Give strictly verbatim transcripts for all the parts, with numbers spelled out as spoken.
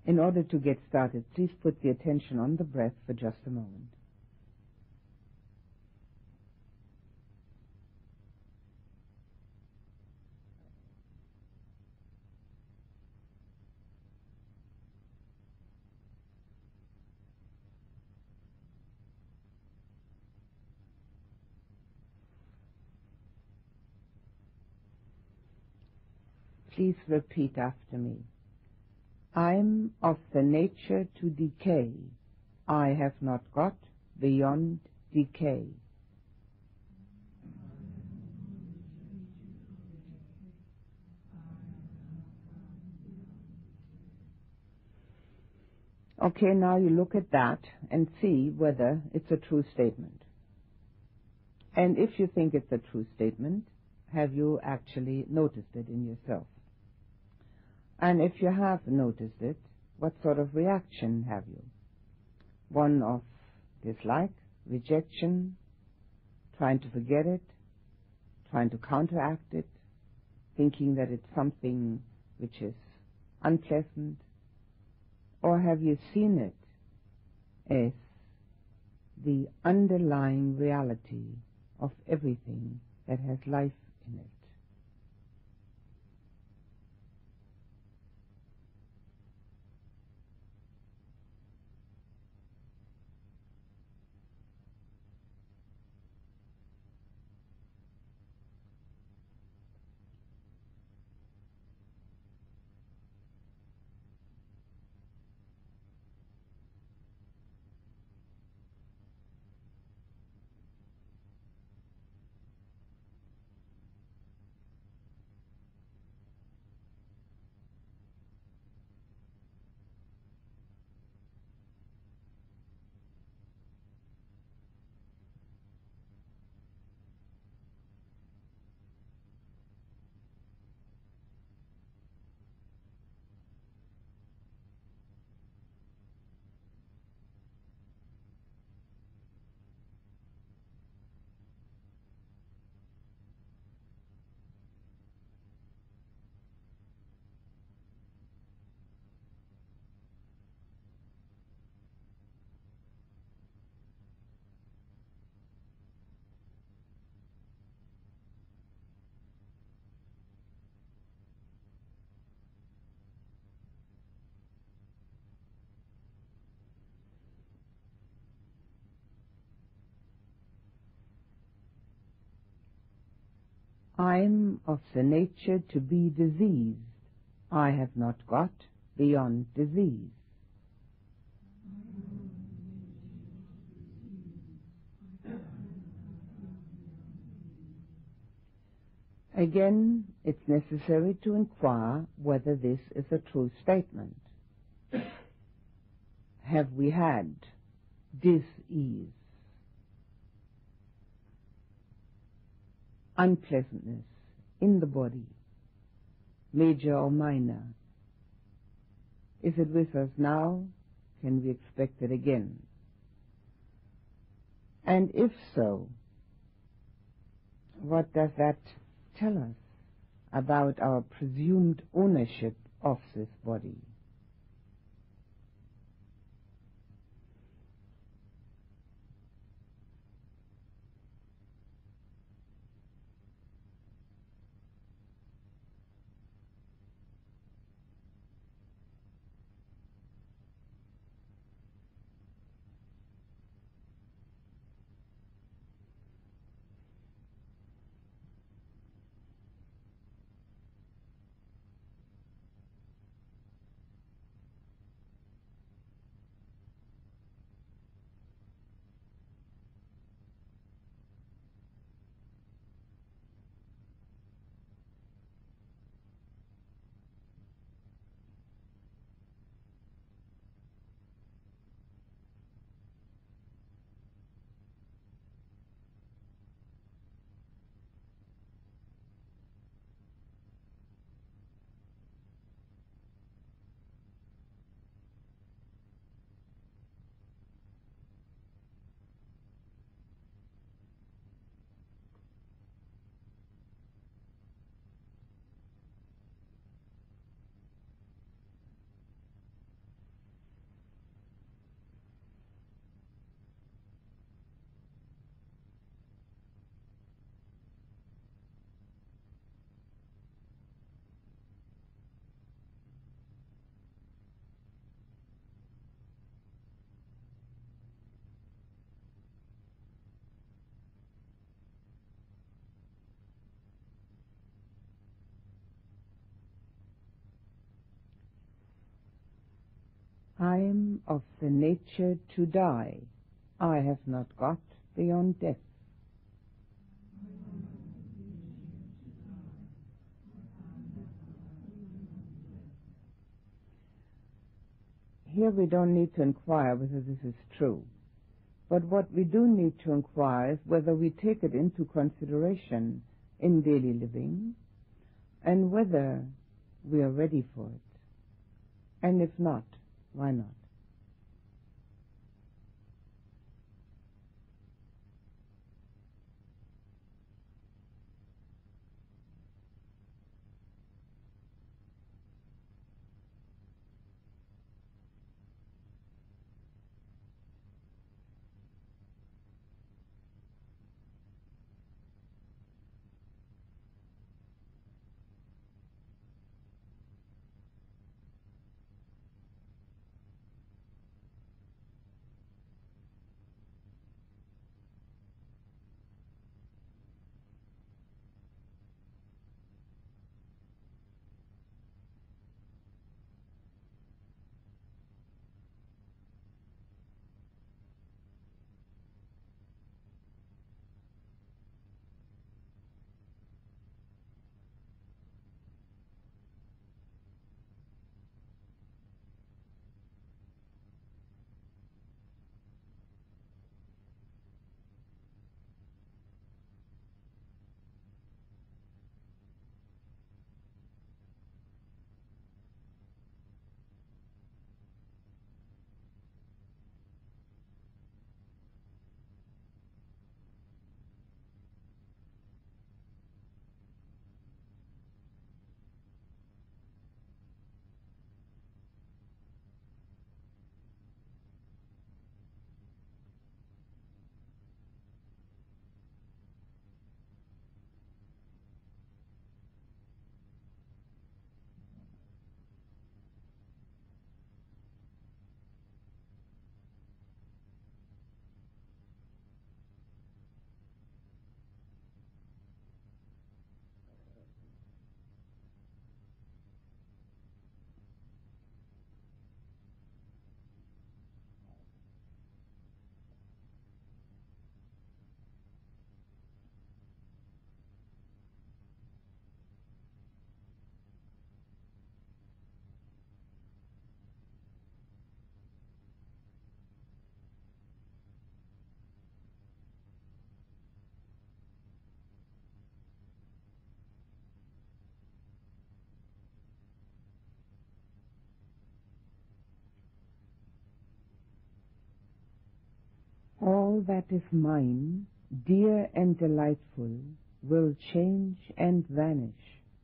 In order to get started, please put the attention on the breath for just a moment. Please repeat after me. I'm of the nature to decay. I have not got beyond decay. Okay, now you look at that and see whether it's a true statement. And if you think it's a true statement, have you actually noticed it in yourself? And if you have noticed it, what sort of reaction have you? One of dislike, rejection, trying to forget it, trying to counteract it, thinking that it's something which is unpleasant? Or have you seen it as the underlying reality of everything that has life in it? I'm of the nature to be diseased. I have not got beyond disease. Again, it's necessary to inquire whether this is a true statement. Have we had dis-ease, unpleasantness in the body, major or minor? Is it with us now? Can we expect it again? And if so, what does that tell us about our presumed ownership of this body? time of the nature to die, I have not got beyond death. Here we don't need to inquire whether this is true, but what we do need to inquire is whether we take it into consideration in daily living and whether we are ready for it. And if not, why not? All that is mine, dear and delightful, will change and vanish.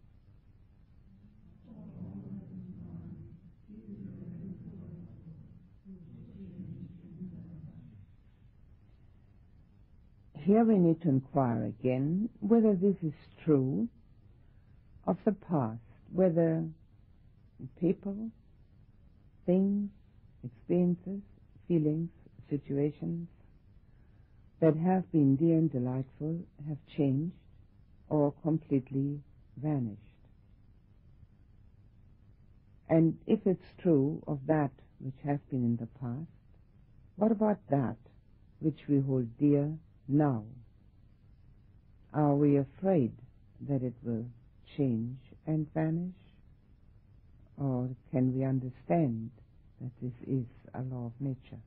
Here we need to inquire again whether this is true of the past, whether people, things, experiences, feelings, situations that have been dear and delightful have changed or completely vanished. And if it's true of that which has been in the past, what about that which we hold dear now? Are we afraid that it will change and vanish? Or can we understand that this is a law of nature?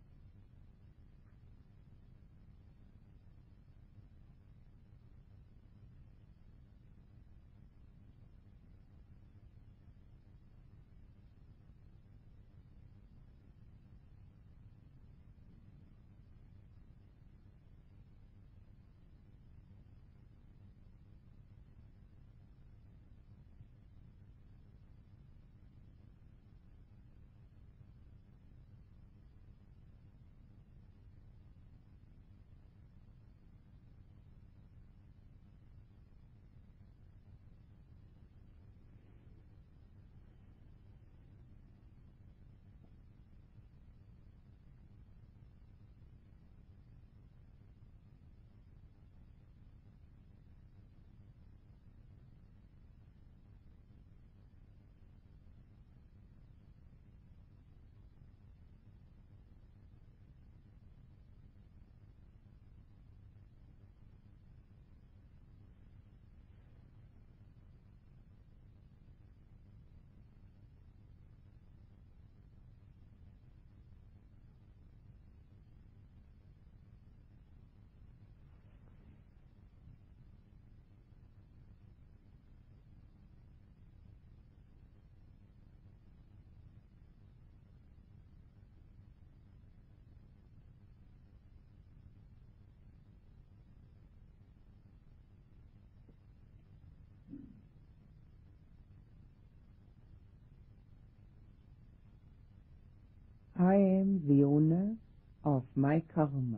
my karma.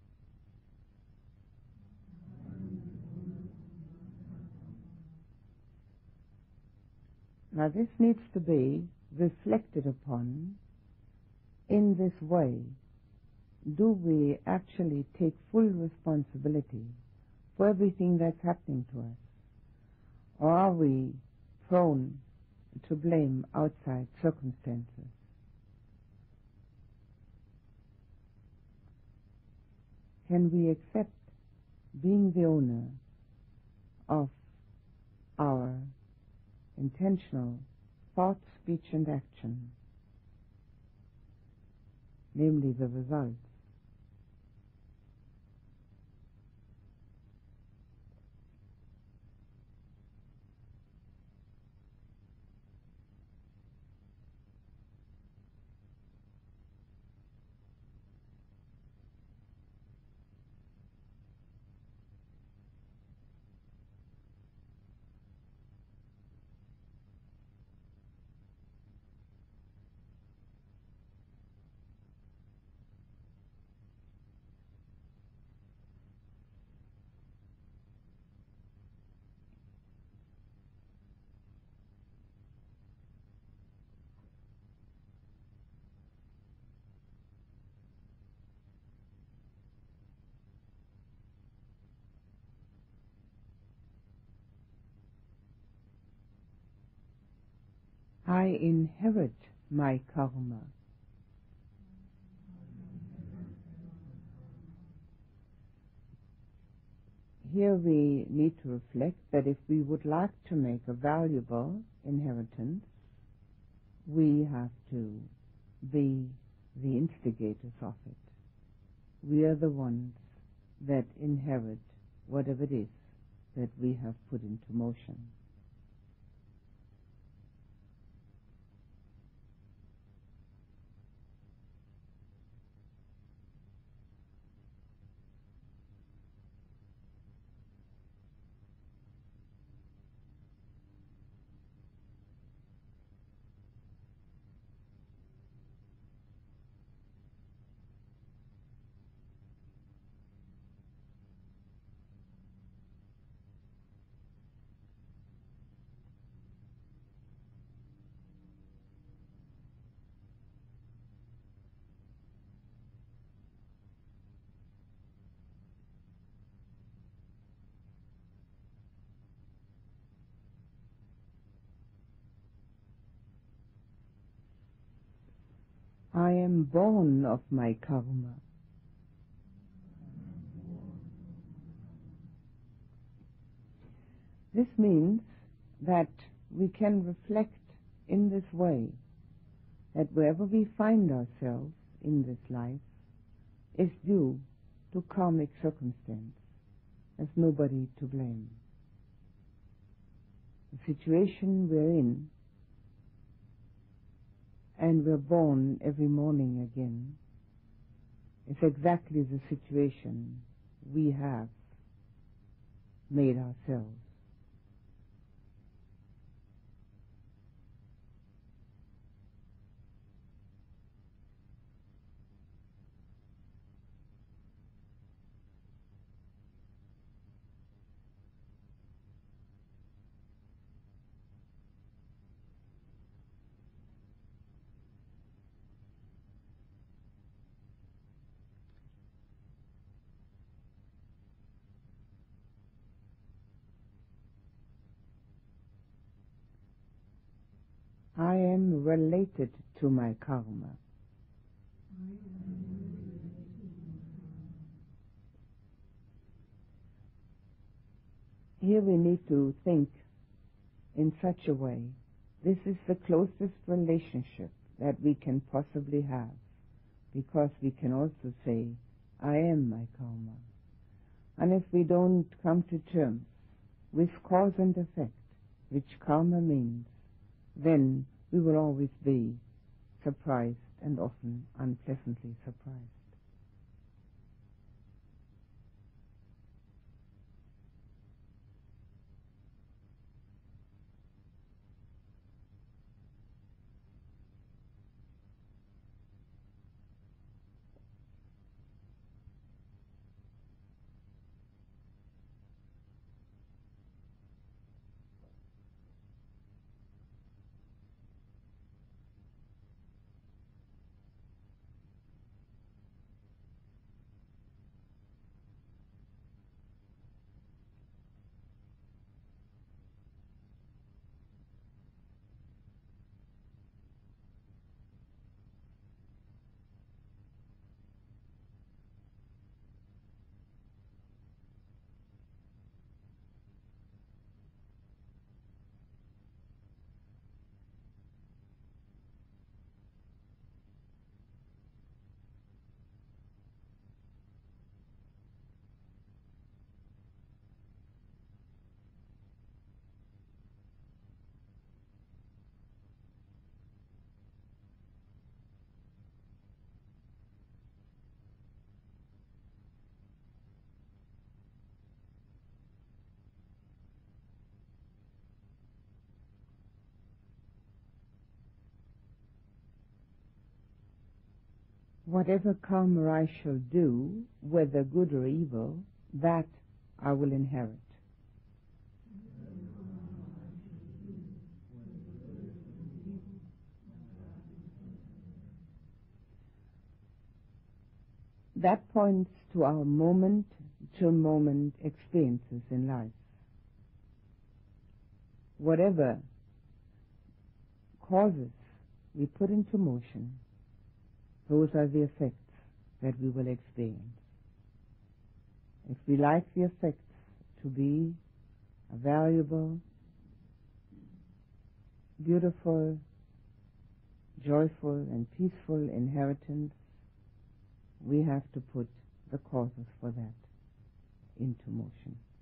Now this needs to be reflected upon in this way. Do we actually take full responsibility for everything that's happening to us? Or are we prone to blame outside circumstances? Can we accept being the owner of our intentional thought, speech, and action, namely the results? I inherit my karma. Here we need to reflect that if we would like to make a valuable inheritance, we have to be the instigators of it. We are the ones that inherit whatever it is that we have put into motion. I am born of my karma. This means that we can reflect in this way that wherever we find ourselves in this life is due to karmic circumstance. There's nobody to blame. The situation we're in, and we're born every morning again, is exactly the situation we have made ourselves. I am related to my karma. Here we need to think in such a way. This is the closest relationship that we can possibly have, because we can also say, I am my karma. And if we don't come to terms with cause and effect, which karma means, then we will always be surprised and often unpleasantly surprised. Whatever karma I shall do, whether good or evil, that I will inherit. That points to our moment-to-moment experiences in life. Whatever causes we put into motion, those are the effects that we will experience. If we like the effects to be a valuable, beautiful, joyful, and peaceful inheritance, we have to put the causes for that into motion.